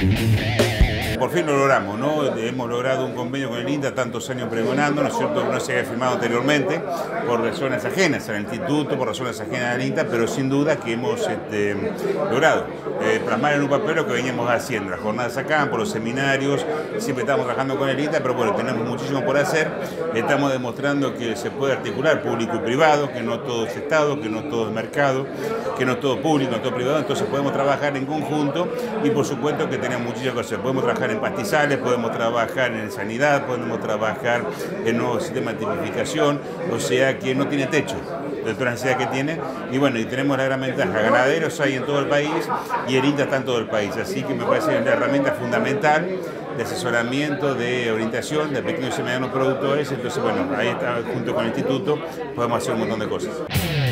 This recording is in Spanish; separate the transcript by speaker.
Speaker 1: Por fin lo logramos, ¿no? Hemos logrado un convenio con el INTA, tantos años pregonando, ¿no es cierto?, que no se había firmado anteriormente, por razones ajenas al instituto, por razones ajenas al INTA, pero sin duda que hemos logrado plasmar en un papel lo que veníamos haciendo, las jornadas acá, por los seminarios, siempre estamos trabajando con el INTA, pero bueno, tenemos muchísimo por hacer, estamos demostrando que se puede articular público y privado, que no todo es Estado, que no todo es mercado, que no es todo público, no es todo privado, entonces podemos trabajar en conjunto y por supuesto que tenemos muchísimas cosas, podemos trabajar en pastizales, podemos trabajar en sanidad, podemos trabajar en nuevos sistemas de tipificación, o sea que no tiene techo de toda la necesidad que tiene, y bueno, y tenemos la gran ventaja, ganaderos hay en todo el país y el INTA está en todo el país, así que me parece una herramienta fundamental de asesoramiento, de orientación de pequeños y medianos productores, entonces bueno, ahí está, junto con el instituto podemos hacer un montón de cosas.